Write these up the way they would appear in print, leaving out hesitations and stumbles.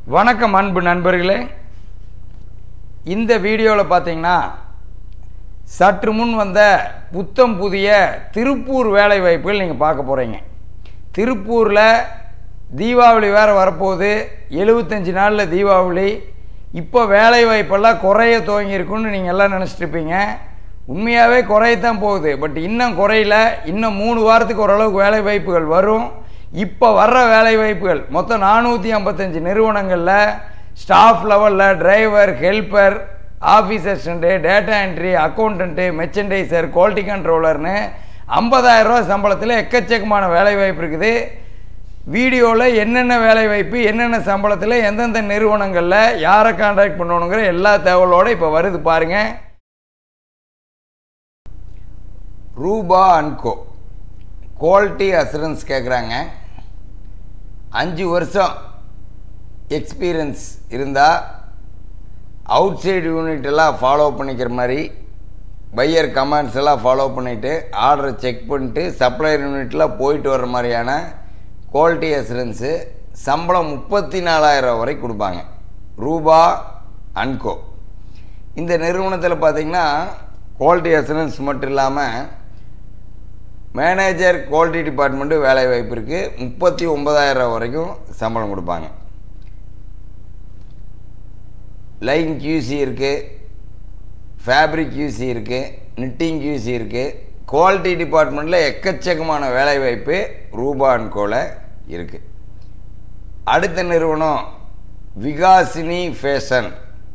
வணக்கம் அன்பு நண்பர்களே. இந்த வீடியோவில் பார்த்தீங்கன்னா சற்று முன் வந்த புத்தம் புதிய திருப்பூர் வேலைவாய்ப்புகள் நீங்கள் பார்க்க போகிறீங்க. திருப்பூரில் தீபாவளி வேறு வரப்போகுது. 75 நாளில் தீபாவளி. இப்போ வேலைவாய்ப்பெல்லாம் குறைய துவங்கியிருக்குன்னு நீங்கள் எல்லாம் நினச்சிட்ருப்பீங்க. உண்மையாகவே குறையத்தான் போகுது. பட் இன்னும் குறையில. இன்னும் 3 வாரத்துக்கு ஓரளவுக்கு வேலைவாய்ப்புகள் வரும். இப்போ வர்ற வேலைவாய்ப்புகள் மொத்தம் 455 நிறுவனங்களில் ஸ்டாஃப் லெவலில் driver, helper, office assistant, data entry, accountant, merchandiser, quality கண்ட்ரோலர்னு 50,000 ரூபா சம்பளத்தில் எக்கச்சக்கமான வேலைவாய்ப்பு இருக்குது. வீடியோவில் என்னென்ன வேலைவாய்ப்பு, என்னென்ன சம்பளத்தில், எந்தெந்த நிறுவனங்களில் யாரை கான்டாக்ட் பண்ணணுங்கிற எல்லா தகவலோடு இப்போ வருது பாருங்கள். ரூபா அண்ட் கோ குவாலிட்டி அசூரன்ஸ் கேட்குறாங்க. 5 வருஷம் எக்ஸ்பீரியன்ஸ் இருந்தால் அவுட் சைடு யூனிட் எல்லாம் ஃபாலோ பண்ணிக்கிற மாதிரி, பையர் கமாண்ட்ஸ் எல்லாம் ஃபாலோ பண்ணிவிட்டு ஆர்டரை செக் பண்ணிட்டு சப்ளையர் யூனிட்டில் போயிட்டு வர்ற மாதிரியான குவாலிட்டி அசூரன்ஸு சம்பளம் 34,000 வரை கொடுப்பாங்க. ரூபா அண்ட் கோ இந்த நிறுவனத்தில் பார்த்திங்கன்னா குவாலிட்டி அசூரன்ஸ் மட்டும் இல்லாமல் மேனேஜர், குவாலிட்டி டிபார்ட்மெண்ட்டு வேலை வாய்ப்பு இருக்குது. 39,000 வரைக்கும் சம்பளம் கொடுப்பாங்க. லைன் கியூசி இருக்குது, ஃபேப்ரிக் கியூசி இருக்குது, நிட்டிங் கியூசி இருக்குது. குவாலிட்டி டிபார்ட்மெண்ட்டில் எக்கச்சக்கமான வேலைவாய்ப்பு ரூபா அண்ட் கோவில் இருக்குது. அடுத்த நிறுவனம் விகாசினி ஃபேஷன்.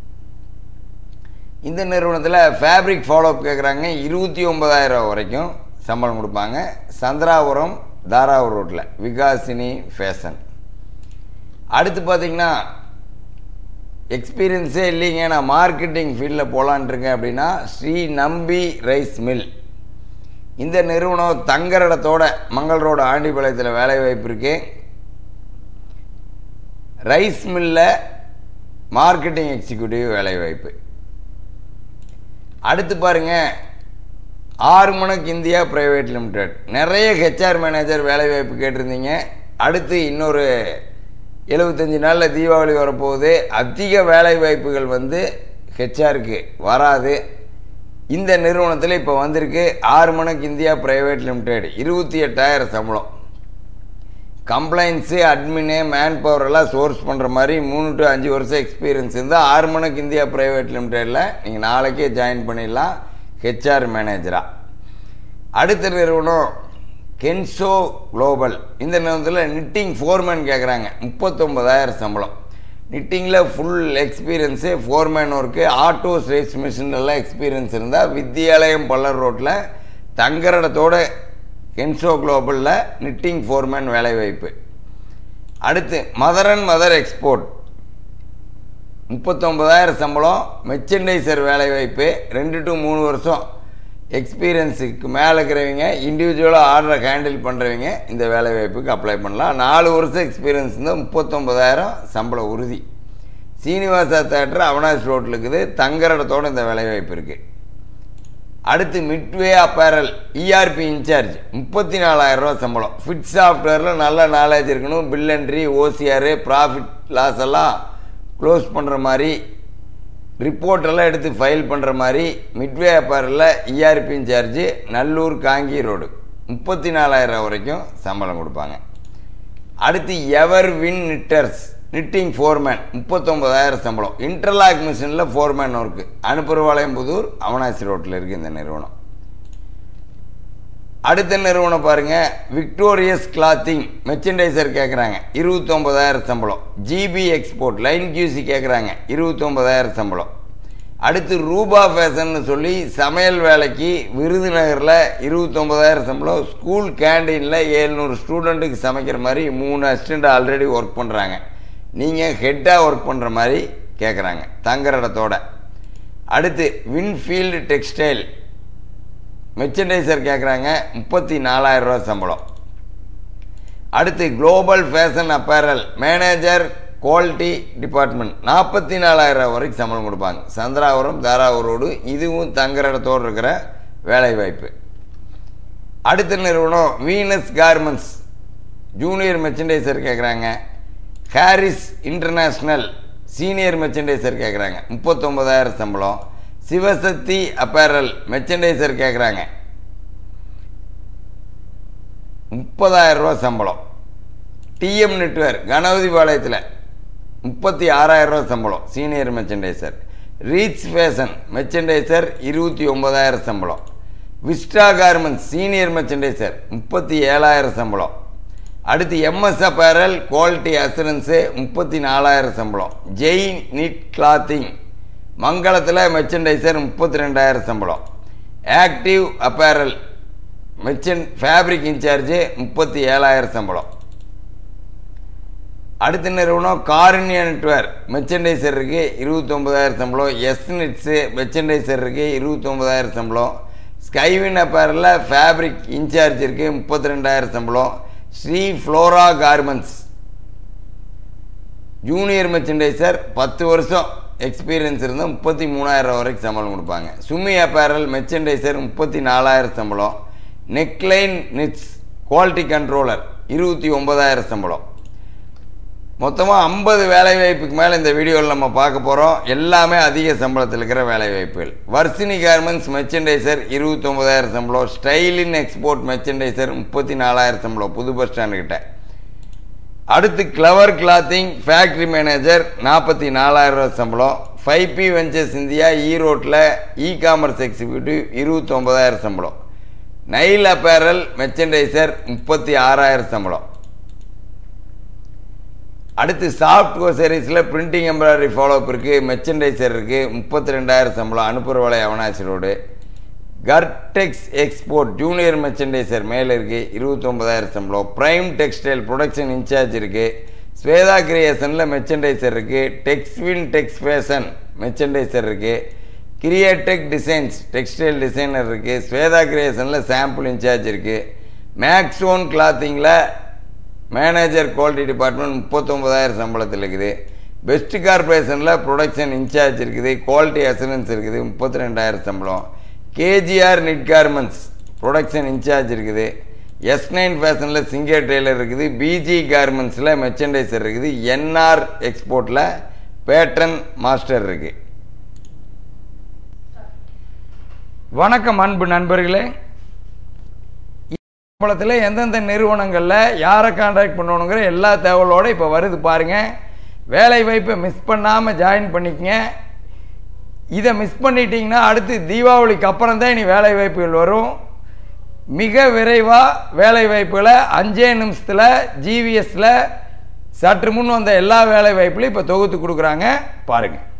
இந்த நிறுவனத்தில் ஃபேப்ரிக் ஃபாலோஅப் கேட்குறாங்க. 29,000 வரைக்கும் சம்பளம் கொடுப்பாங்க. சந்திராபுரம், தாராவூர் ரோட்டில் விகாசினி ஃபேஷன். அடுத்து பார்த்திங்கன்னா எக்ஸ்பீரியன்ஸே இல்லைங்க, நான் மார்க்கெட்டிங் ஃபீல்டில் போகலான்ட்ருக்கேன் அப்படின்னா ஸ்ரீ நம்பி ரைஸ் மில். இந்த நிறுவனம் தங்கரடத்தோட மங்கள் ரோடு ஆண்டிபாளையத்தில் வேலைவாய்ப்பு இருக்குது. ரைஸ் மில்லில் மார்க்கெட்டிங் எக்ஸிக்யூட்டிவ் வேலைவாய்ப்பு. அடுத்து பாருங்கள் ஆறுமணக்கு இந்தியா பிரைவேட் லிமிடெட். நிறைய ஹெச்ஆர் மேனேஜர் வேலைவாய்ப்பு கேட்டிருந்தீங்க. அடுத்து இன்னொரு 75 நாளில் தீபாவளி வரப்போகுது. அதிக வேலைவாய்ப்புகள் ஹெச்ஆருக்கு வராது. இந்த நிறுவனத்தில் இப்போ வந்திருக்கு ஆறுமணக்கு இந்தியா பிரைவேட் லிமிடெட். 28,000 சம்பளம். கம்ப்ளைண்ட்ஸு, அட்மினு, மேன் பவர் எல்லாம் சோர்ஸ் பண்ணுற மாதிரி 3 to 5 வருஷம் எக்ஸ்பீரியன்ஸ் இருந்தால் ஆறுமணக்கு இந்தியா பிரைவேட் லிமிடெடில் நீங்கள் நாளைக்கே ஜாயின் பண்ணிடலாம் ஹெச்ஆர் மேனேஜராக. அடுத்த நிறுவனம் கென்சோ குளோபல். இந்த நிறுவனத்தில் நிட்டிங் ஃபோர்மேன் கேட்குறாங்க. 39,000 சம்பளம். நிட்டிங்கில் full experience, foreman work, auto ஸ்ரேஸ் மிஷின்லாம் எக்ஸ்பீரியன்ஸ் இருந்தால் வித்யாலயம் பல்லர் ரோட்டில் தங்கரடத்தோட கென்சோ குளோபலில் நிட்டிங் ஃபோர்மேன் வேலைவாய்ப்பு. அடுத்து மதர் அண்ட் மதர் எக்ஸ்போர்ட். 39,000 சம்பளம். மெர்ச்சன்டைசர் வேலைவாய்ப்பு. 2 to 3 வருஷம் எக்ஸ்பீரியன்ஸுக்கு மேலே இருக்கிறவங்க, இண்டிவிஜுவலாக ஆர்டரை ஹேண்டில் பண்ணுறவங்க இந்த வேலைவாய்ப்புக்கு அப்ளை பண்ணலாம். 4 வருஷம் எக்ஸ்பீரியன்ஸ் இருந்தால் 39,000 சம்பளம் உறுதி. சீனிவாசா தேட்டர் அவினாஷ் ரோட்டில் இருக்குது. தங்கரடத்தோடு இந்த வேலைவாய்ப்பு இருக்குது. அடுத்து மிட்வே அப்பேரல் இஆர்பி இன்சார்ஜ். 34,000 ரூபா சம்பளம். ஃபிட் சாஃப்ட்வேரில் நல்ல நாலேஜ் இருக்கணும். Bill entry, OCR, profit loss எல்லாம் க்ளோஸ் பண்ணுற மாதிரி, ரிப்போர்ட்டெல்லாம் எடுத்து ஃபைல் பண்ணுற மாதிரி மிட்வே அப்பேரலில் இஆர்பி இன்சார்ஜு, நல்லூர், காங்கி ரோடு. 34,000 வரைக்கும் சம்பளம் கொடுப்பாங்க. அடுத்து ever win knitters knitting foreman. 39,000 சம்பளம். இன்டர்லாக் மிஷினில் ஃபோர்மேன் ஒர்க்கு. அனுப்புறவாளையம்புதூர், அவனாசி ரோட்டில் இருக்குது இந்த நிறுவனம். அடுத்த நிறுவனம் பாருங்கள் விக்டோரியஸ் கிளாத்திங். மெர்ச்சன்டைசர் கேட்குறாங்க. 29,000 சம்பளம். ஜிபி எக்ஸ்போர்ட் லைன் கியூசி கேட்குறாங்க. 29,000 சம்பளம். அடுத்து ரூபா ஃபேஷன் சொல்லி சமையல் வேலைக்கு விருதுநகரில் 29,000 சம்பளம். ஸ்கூல் கேண்டீனில் 700 ஸ்டூடெண்ட்டுக்கு சமைக்கிற மாதிரி 3 அசிஸ்டண்ட் ஆல்ரெடி ஒர்க் பண்ணுறாங்க. நீங்கள் ஹெட்டாக ஒர்க் பண்ணுற மாதிரி கேட்குறாங்க தங்கரடத்தோட. அடுத்து வின்ஃபீல்டு டெக்ஸ்டைல் மெர்ச்சன்டைசர் கேட்குறாங்க. 34,000 ரூபா சம்பளம். அடுத்து global fashion apparel manager quality department. 44,000 வரைக்கும் சம்பளம் கொடுப்பாங்க. சந்திராபுரம், தாராவூர் ரோடு. இதுவும் தங்கரடத்தோடு இருக்கிற வேலைவாய்ப்பு. அடுத்த நிறுவனம் வீனஸ் கார்மெண்ட்ஸ். ஜூனியர் மெர்ச்சன்டைசர் கேட்குறாங்க. ஹாரிஸ் இன்டர்நேஷ்னல் சீனியர் மெர்ச்சன்டைசர் கேட்குறாங்க, 39,000 சம்பளம். சிவசக்தி அப்பேரல் மெர்ச்சன்டைசர் கேட்குறாங்க, 30,000 ரூபா சம்பளம். டிஎம் நெட்வொர்க் கணபதிபாளையத்தில் 36,000 ரூபா சம்பளம், senior merchandiser. Reach fashion merchandiser 29,000 சம்பளம். விஸ்டா கார்மெண்ட்ஸ் சீனியர் மெர்ச்சன்டைசர் 37,000 சம்பளம். அடுத்து எம்எஸ் அப்பேரல் குவாலிட்டி அசூரன்ஸு 34,000 சம்பளம். ஜெய் நிட் கிளாத்திங் மங்களத்தில் மெர்ச்சன்டைசர் 32,000 சம்பளம். ஆக்டிவ் அப்பேரல் ஃபேப்ரிக் இன்சார்ஜு 37,000 சம்பளம். அடுத்த நிறுவனம் காருண்யா நெட்வொர்க் மெர்ச்சன்டைசர் இருக்குது 29,000 சம்பளம். எஸ் நிட்ஸு மெர்ச்சன்டைசர் இருக்குது 29,000 சம்பளம். ஸ்கைவின் அப்பேரலில் ஃபேப்ரிக் இன்சார்ஜ் இருக்குது 32,000 சம்பளம். Sri Flora garments junior merchandiser 10 வருஷம் எக்ஸ்பீரியன்ஸ் இருந்தால் 33,000 வரைக்கும் சம்பளம் கொடுப்பாங்க. சுமி அப்பேரல் மெர்ச்சன்டைசர் 34,000 சம்பளம். நெக்லைன் நிட்ஸ் குவாலிட்டி கண்ட்ரோலர் 29,000 சம்பளம். மொத்தமாக 50 வேலைவாய்ப்புக்கு மேலே இந்த வீடியோவில் நம்ம பார்க்க போகிறோம். எல்லாமே அதிக சம்பளத்தில் இருக்கிற வேலைவாய்ப்புகள். வர்ஷினி கார்மெண்ட்ஸ் மெர்ச்சன்டைசர் 29,000 சம்பளம். ஸ்டைலின் எக்ஸ்போர்ட் மெர்ச்சன்டைசர் 34,000 சம்பளம், புது பஸ் ஸ்டாண்டுக்கிட்ட. அடுத்து கிளவர் கிளாத்திங் ஃபேக்ட்ரி மேனேஜர் 44,000 ரூபா சம்பளம். 5P வெஞ்சர்ஸ் இந்தியா ஈரோட்டில் காமர்ஸ் எக்ஸிக்யூட்டிவ் 29,000 சம்பளம். நைல் அப்பேரல் மெர்ச்சன்டைசர் 36,000 சம்பளம். அடுத்து சாஃப்ட் கோசரிஸில் பிரிண்டிங் எம்ப்ராய்டரி ஃபாலோஅப் இருக்குது, மெர்ச்சன்டைசர் இருக்குது 32,000 சம்பளம். அனுப்புகிற வேலை அவனாசி ரோடு. கர்டெக்ஸ் எக்ஸ்போர்ட் ஜூனியர் மெர்ச்சன்டைசர் மேலே இருக்குது 29,000 சம்பளம். ப்ரைம் டெக்ஸ்டைல் ப்ரொடக்ஷன் இன்சார்ஜ் இருக்குது. ஸ்வேதா கிரியேஷனில் மெர்ச்சன்டைசர் இருக்குது. டெக்ஸ்வின் டெக்ஸ் ஃபேஷன் மெர்ச்சன்டைசர் இருக்குது. கிரியேடெக் டிசைன்ஸ் டெக்ஸ்டைல் டிசைனர் இருக்குது. ஸ்வேதா கிரியேஷனில் சாம்பிள் இன்சார்ஜ் இருக்குது. மேக்ஸோன் கிளாத்திங்கில் மேனேஜர் குவாலிட்டி டிபார்ட்மெண்ட் 39,000 சம்பளத்தில் இருக்குது. பெஸ்ட் கார்பரேஷனில் ப்ரொடக்ஷன் இன்சார்ஜ் இருக்குது. குவாலிட்டி அசூரன்ஸ் இருக்குது 32,000 சம்பளம். KGR knit garments production in charge இருக்குது. S9 ஃபேஷனில் சிங்கர் டெய்லர் இருக்குது. பிஜி கார்மெண்ட்ஸில் மெர்ச்சன்டைசர் இருக்குது. என்ஆர் எக்ஸ்போர்ட்டில் பேட்டன் மாஸ்டர் இருக்குது. வணக்கம் அன்பு நண்பர்களே. சம்பளத்தில் எந்தெந்த நிறுவனங்களில் யாரை கான்டாக்ட் பண்ணணுங்கிற எல்லா தகவலோடு இப்போ வருது பாருங்கள். வேலை வாய்ப்பை மிஸ் பண்ணாமல் ஜாயின் பண்ணிக்கங்க. இதை மிஸ் பண்ணிட்டீங்கன்னா அடுத்து தீபாவளிக்கு அப்புறம் தான் இனி வேலை வாய்ப்புகள் வரும். மிக விரைவாக வேலை வாய்ப்புகளை 5 நிமிஷத்தில் ஜிவிஎஸில் சற்று முன் வந்த எல்லா வேலை வாய்ப்புலையும் இப்போ தொகுத்து கொடுக்குறாங்க பாருங்கள்.